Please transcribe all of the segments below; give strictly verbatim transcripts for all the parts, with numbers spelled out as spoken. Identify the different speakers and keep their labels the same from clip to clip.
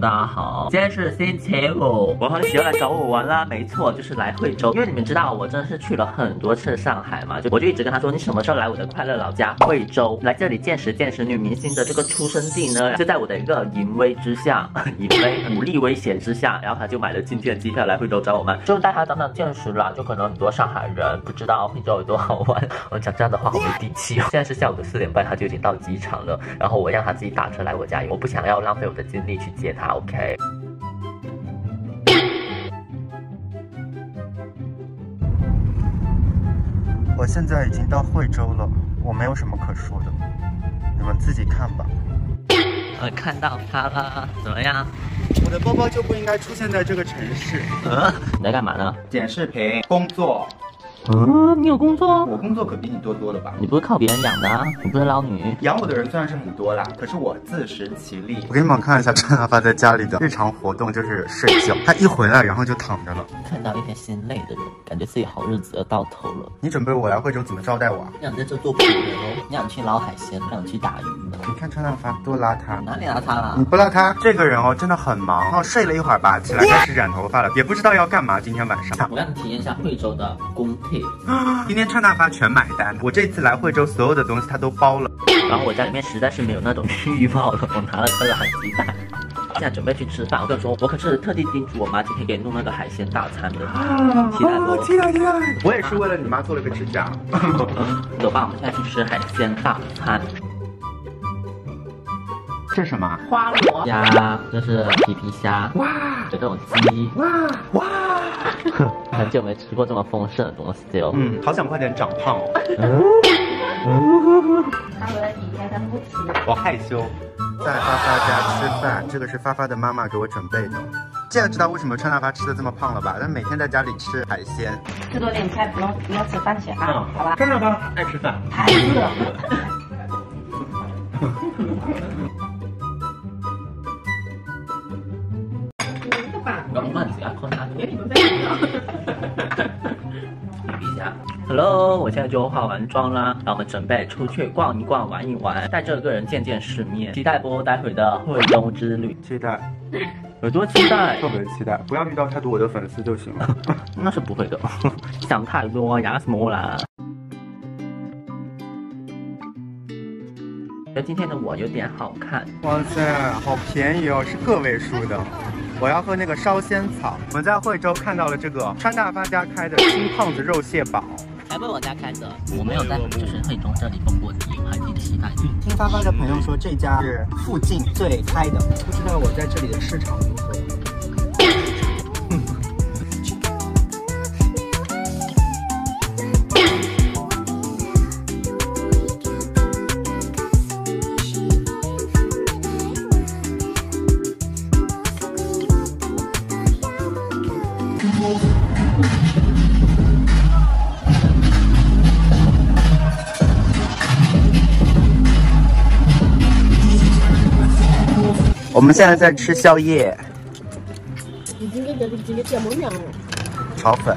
Speaker 1: 大家好，今天是星期五，我和喜又来找我玩啦。没错，就是来惠州，因为你们知道我真的是去了很多次上海嘛，就我就一直跟他说，你什么时候来我的快乐老家惠州，来这里见识见识女明星的这个出生地呢？就在我的一个淫威之下，淫威武力威胁之下，然后他就买了今天的机票来惠州找我们，就带他长长见识啦。就可能很多上海人不知道惠州有多好玩，我讲这样的话好没底气哦。现在是下午的四点半，他就已经到机场了，然后我让他自己打车来我家，我不想要浪费我的精力去接他。OK。
Speaker 2: 我现在已经到惠州了，我没有什么可说的，你们自己看吧。
Speaker 1: 我看到他了，怎么样？
Speaker 2: 我的包包就不应该出现在这个城市。
Speaker 1: 嗯，你在干嘛呢？
Speaker 2: 剪视频，工作。
Speaker 1: 嗯，你有工作？
Speaker 2: 我工作可比你多多了吧？
Speaker 1: 你不是靠别人养的啊？你不是捞女？
Speaker 2: 养我的人虽然是很多啦，可是我自食其力。我给你们看一下陈阿发在家里的日常活动，就是睡觉。他一回来，然后就躺着了。
Speaker 1: 看到一天心累的人，感觉自己好日子要到头了。
Speaker 2: 你准备我来惠州怎么招待我啊？
Speaker 1: 你想在这做仆人哦？你想去捞海鲜，你想去打鱼呢？
Speaker 2: 你看陈阿发多邋遢，
Speaker 1: 哪里邋遢了？
Speaker 2: 你不邋遢？这个人哦，真的很忙。然后睡了一会儿吧，起来开始染头发了，也不知道要干嘛。今天晚上，
Speaker 1: 我让你体验一下惠州的公帖。
Speaker 2: 今天川大发全买单，我这次来惠州所有的东西他都包了。
Speaker 1: 然后我家里面实在是没有那种浴帽了，我拿了个垃圾袋。现在准备去吃饭，我跟你说，我可是特地叮嘱我妈今天给你弄那个海鲜大餐的，期待不？
Speaker 2: 期待期待！我也是为了你妈做了个指甲。
Speaker 1: 走吧，我们现在去吃海鲜大餐。
Speaker 2: 这是什么？
Speaker 1: 花螺虾，这是皮皮虾。哇，有这种鸡。哇哇，很久没吃过这么丰盛的东西哦。
Speaker 2: 嗯，好想快点长胖哦。
Speaker 3: 他回来几天他不吃。
Speaker 2: 我害羞。在发发家吃饭，这个是发发的妈妈给我准备的。现在知道为什么川大发吃的这么胖了吧？他每天在家里吃海鲜。
Speaker 3: 吃多点菜，不用不用吃饭钱啊，嗯、好吧？
Speaker 2: 川大发爱吃饭。
Speaker 3: 太饿了。
Speaker 1: 刚慢起来，看他别你们在一下 ，Hello， 我现在就化完妆啦，然后我们准备出去逛一逛、玩一玩，带这个人见见世面，期待不？待会的惠州之旅，
Speaker 2: 期待，
Speaker 1: 有多期待？
Speaker 2: 特别期待，不要遇到太多我的粉丝就行了。
Speaker 1: 那是不会的，想太多，牙什么啦？觉得今天的我有点好看。
Speaker 2: 哇塞，好便宜哦，是个位数的。我要喝那个烧仙草。我们在惠州看到了这个川大发家开的金胖子肉蟹堡，
Speaker 1: 还不是我家开的，我没有在就是惠州这里蹦过迪，还挺期待的。
Speaker 2: 听发发的朋友说这家是附近最开的，不知道我在这里的市场如何。我们现在在吃宵夜，炒粉，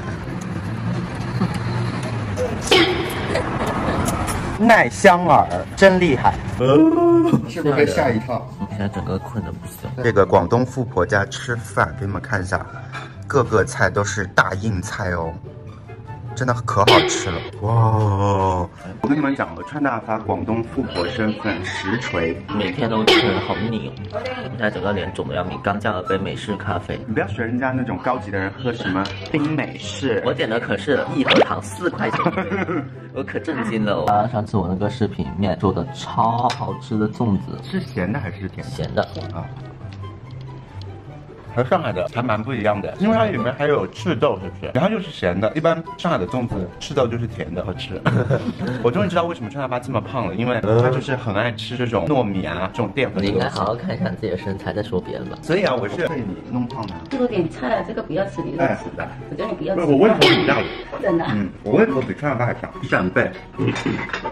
Speaker 2: 耐香饵，真厉害，是不是被吓一跳？
Speaker 1: 我现在整个困得不行。
Speaker 2: 这个广东富婆家吃饭，给你们看一下，各个菜都是大硬菜哦。真的可好吃了哇！我跟你们讲，我川大发广东富婆身份实锤，
Speaker 1: 每天都吃，好腻哦！现在整个脸肿的要命，刚加了杯美式咖啡。
Speaker 2: 你不要学人家那种高级的人喝什么冰美式，
Speaker 1: 我点的可是一盒糖四块钱，我可震惊了哦！上次我那个视频里面做的超好吃的粽子，
Speaker 2: 是咸的还是甜的？
Speaker 1: 咸的啊。
Speaker 2: 和上海的还蛮不一样的，因为它里面还有赤豆，是不是？然后又是咸的。一般上海的粽子赤豆就是甜的，好吃。我终于知道为什么川大发这么胖了，因为他就是很爱吃这种糯米啊，这种淀粉。
Speaker 1: 你应该好好看一下自己的身材，再说别人吧。
Speaker 2: 所以啊，我是被你弄胖的。
Speaker 3: 吃多点菜，这个不要吃，你乱吃的。我叫你不要吃。
Speaker 2: 我胃口比大，
Speaker 3: 真的。嗯，
Speaker 2: 我胃口比川大发还大，扇贝。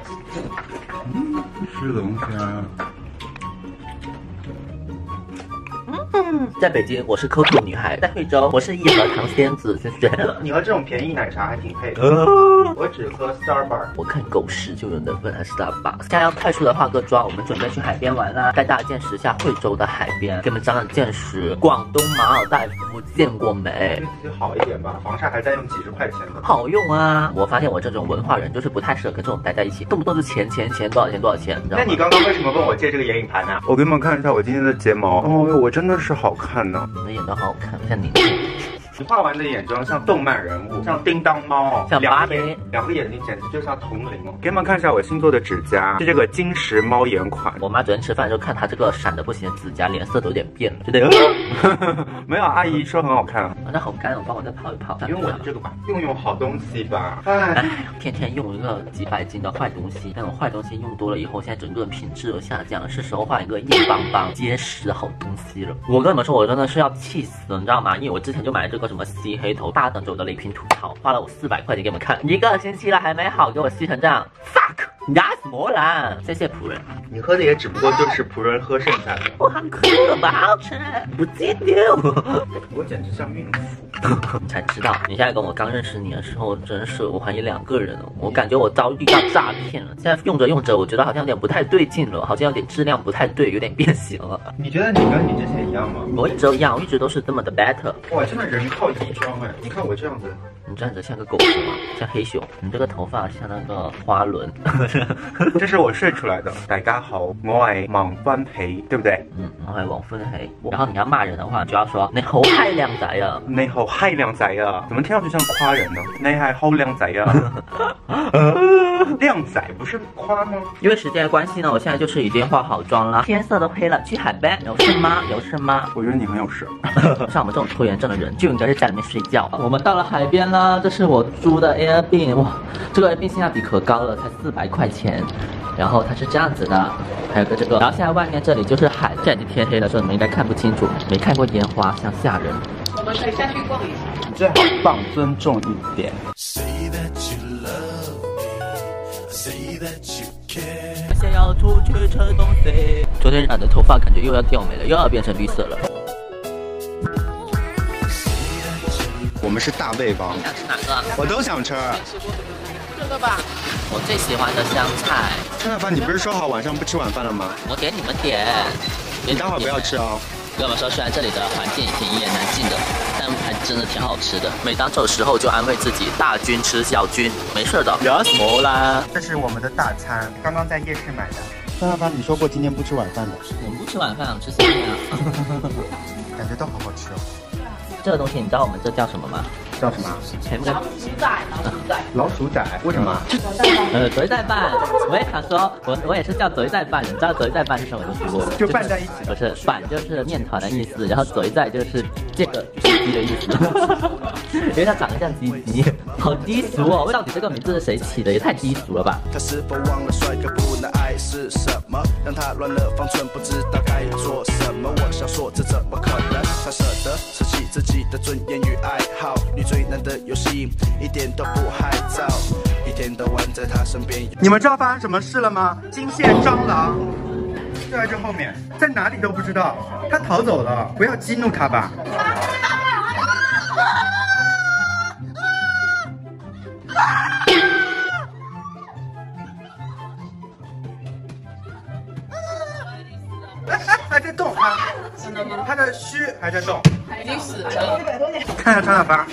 Speaker 2: 吃龙虾。嗯。
Speaker 1: 嗯，在北京我是 Coco 女孩，在惠州我是一盒糖仙子，谢谢。
Speaker 2: 你喝这种便宜奶茶还挺配的。我只喝 Starbucks。
Speaker 1: 我看狗屎就有能分来 Starbucks。现在要快速的化个妆，我们准备去海边玩啦，带大家见识一下惠州的海边，给你们长长见识。广东马尔代夫见过没？
Speaker 2: 对自己好一点吧，防晒还在用几十块钱的。
Speaker 1: 好用啊！我发现我这种文化人就是不太适合跟这种待在一起，动不动就钱钱钱，多少钱多少钱。
Speaker 2: 那你刚刚为什么问我借这个眼影盘呢？我给你们看一下我今天的睫毛，哦，我真的是好看呢。
Speaker 1: 你的眼都好好看，像你。
Speaker 2: 你画完的眼妆像动漫人物，像叮当猫，
Speaker 1: 像芭比，
Speaker 2: 两个眼睛简直就像铜铃哦。给你们看一下我新做的指甲，是这个金石猫眼款。
Speaker 1: 我妈昨天吃饭的时候看她这个闪的不行的指甲，脸色都有点变了，就得。
Speaker 2: 没有，阿姨说很好看啊。
Speaker 1: 那好干，我帮我再泡一泡。
Speaker 2: 用我的这个吧，用用好东西吧。
Speaker 1: 哎，天天用一个几百斤的坏东西，那种坏东西用多了以后，现在整个品质都下降了，是时候换一个硬邦邦、结实的好东西了。我跟你们说，我真的是要气死了，你知道吗？因为我之前就买了这个什么吸黑头。大等着我的雷平吐槽，花了我四百块钱给你们看，一个星期了还没好，给我吸成这样 ，fuck， 你压死魔啦！谢谢仆人，
Speaker 2: 你喝的也只不过就是仆人喝剩下的。
Speaker 1: 我好渴吧，好吃，不记丢。
Speaker 2: 我简直像孕妇。
Speaker 1: 你才知道，你现在跟我刚认识你的时候，真是我怀疑两个人了，我感觉我遭遇到诈骗了。现在用着用着，我觉得好像有点不太对劲了，好像有点质量不太对，有点变形了。
Speaker 2: 你觉得你跟你之前一样吗？
Speaker 1: 我一直都一样，我一直都是这么的 better。
Speaker 2: 哇，真的人靠衣装哎！你看我这样子，
Speaker 1: 你这样子像个狗是吗？像黑熊。你这个头发像那个花轮。
Speaker 2: 这是我睡出来的。大家好，我係王芬喜，對不對？
Speaker 1: 嗯，我係王芬喜。然後你要罵人的話，就要說你好嗨靚仔啊，
Speaker 2: 你好嗨靚仔啊，怎麼聽上去像誇人呢？你係好靚仔啊。靚仔不是誇嗎？
Speaker 1: 因為時間的關係呢，我現在就是已經化好妝啦，天色都黑了，去海邊有事嗎？有事嗎？
Speaker 2: 我覺得你很有事。
Speaker 1: 像我們這種拖延症的人，就應該在家裡面睡覺。我們到了海邊啦，這是我租的 Airbnb， 哇，這個 Airbnb 性價比可高了，才四百塊錢。然後它是這樣子的，還有個這個。然後現在外面這裡就是海，現在已經天黑了，所以你們應該看不清楚，沒看過煙花，像嚇人。
Speaker 3: 我們可以下去逛一下。
Speaker 2: 你最好放尊重一點。
Speaker 1: 先要出去吃東西。昨天染的頭髮感覺又要掉沒了，又要變成綠色了。
Speaker 2: 我們是大胃王。
Speaker 1: 你想吃哪個？
Speaker 2: 我都想吃。
Speaker 3: 這個吧。
Speaker 1: 我最喜歡的香菜。
Speaker 2: 蔡大凡，你不是說好晚上不吃晚飯了嗎？
Speaker 1: 我點你們點。
Speaker 2: 你待會兒不要吃哦。
Speaker 1: 跟我們說，雖然這裡的環境挺一言難盡的，但還真的挺好吃的。每當這時候就安慰自己，大軍吃小軍，沒事的。有什麼啦？
Speaker 2: 這是我們的大餐，剛剛在夜市買的。蔡大凡，你說過今天不吃晚飯的。
Speaker 1: 我不吃晚飯，我吃宵夜啊。
Speaker 2: 感覺都好好吃哦。
Speaker 1: 這個東西你知道我們這叫什麼嗎？
Speaker 2: 叫什麼？
Speaker 3: 老鼠仔，老鼠仔。
Speaker 2: 老鼠仔？為什麼？
Speaker 1: 呃，嘴仔飯。我也想說，我我也是叫嘴仔飯。你知道嘴仔飯是什麼東西不？
Speaker 2: 就拌在一起。
Speaker 1: 不是，飯就是麵團的意思，然後嘴仔就是這個雞雞的意思。因為它長得像雞雞，好低俗哦！到底這個名字是誰起的？也太低俗了吧！他是否忘了帥哥不能愛是什麼？讓他亂了方寸，不知道該做什麼。我想說，這怎麼可能？他捨得捨棄自己的尊嚴與愛好，你最難的遊戲一點都不害臊，一天到晚在他身邊。
Speaker 2: 你們知道發生什麼事了嗎？驚現蟑螂就在這後面，在哪裡都不知道，他逃走了，不要激怒他吧。还在动啊！他的须还在动，
Speaker 3: 已經死了。
Speaker 2: 看一下张大发。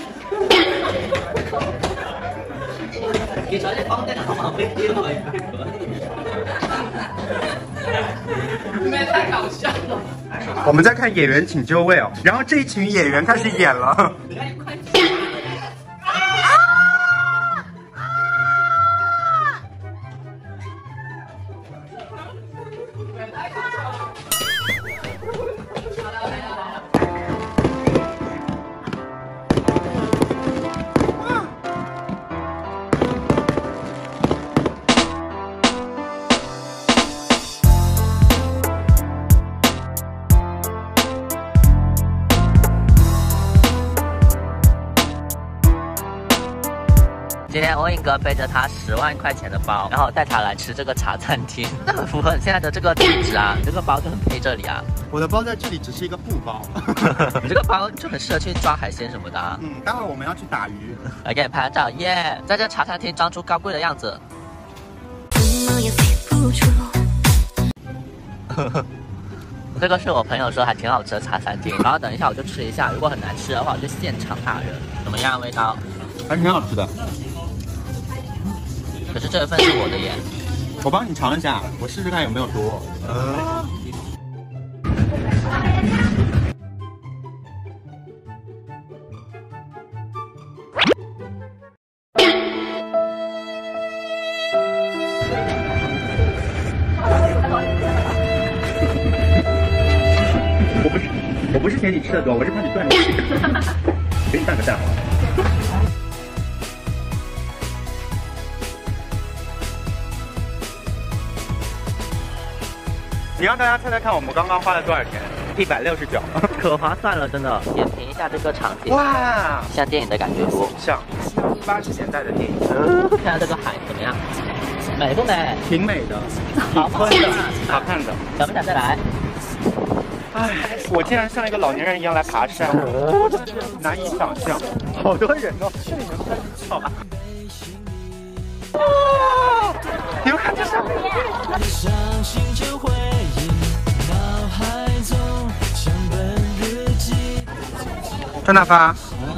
Speaker 1: 你把这放在旁邊貼落去。
Speaker 3: 你們太搞笑了。
Speaker 2: 我們在看演員請就位哦，然後這一群演員開始演了。
Speaker 1: 今天欧英哥背着他十万块钱的包，然后带他来吃这个茶餐厅，那很符合你现在的这个体质啊，这个包就很配这里啊。
Speaker 2: 我的包在这里只是一个布包，
Speaker 1: 你这个包就很适合去抓海鲜什么的啊。
Speaker 2: 嗯，待会儿我们要去打鱼，
Speaker 1: 来给你拍照，耶、yeah ！在这茶餐厅装出高贵的样子。这个是我朋友说还挺好吃的茶餐厅，然后等一下我就吃一下，如果很难吃的话，我就现场打人。怎么样，味道？
Speaker 2: 还挺好吃的。
Speaker 1: 可是这一份是我的耶，
Speaker 2: 我帮你尝一下，我试试看有没有多。呃我不是，我不是嫌你吃的多，我是怕你断气。给你蛋个蛋好了。你让大家猜猜看，我们刚刚花了多少钱？一百六十九，
Speaker 1: 可划算了，真的。点评一下这个场景，
Speaker 2: 哇，
Speaker 1: 像电影的感觉不？
Speaker 2: 像八十年代的电影。
Speaker 1: 看下这个海怎么样？美不美？
Speaker 2: 挺美的，
Speaker 1: 好
Speaker 2: 宽的，好看的。
Speaker 1: 想不想再来？
Speaker 2: 唉，我竟然像一个老年人一样来爬山，我真的是难以想象。好多人哦，这里能拍照吧？啊！你们看这上面。张大发，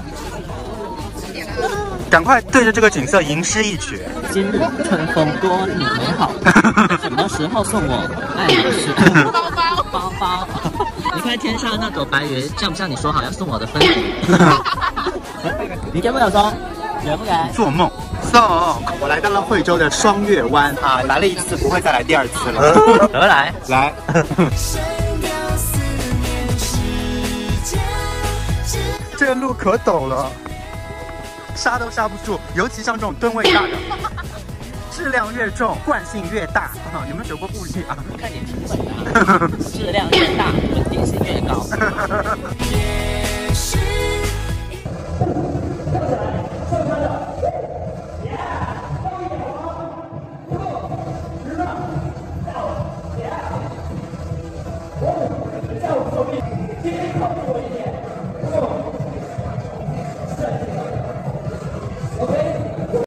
Speaker 2: 赶快对着这个景色吟诗一曲。
Speaker 1: 今日春风多，你美好。什么时候送我爱马仕包包？包包。你看天上那朵白云，像不像你说好要送我的分体？你给不了说，给不给？
Speaker 2: 做梦。送，我来到了惠州的双月湾啊，来了一次不会再来第二次了。
Speaker 1: 怎么来？
Speaker 2: 来。这个路可陡了，刹都刹不住，尤其像这种吨位大的，质量越重，惯性越大。啊、有没有学过物理啊？
Speaker 1: 我看你挺稳的，质量越大，稳定性越高。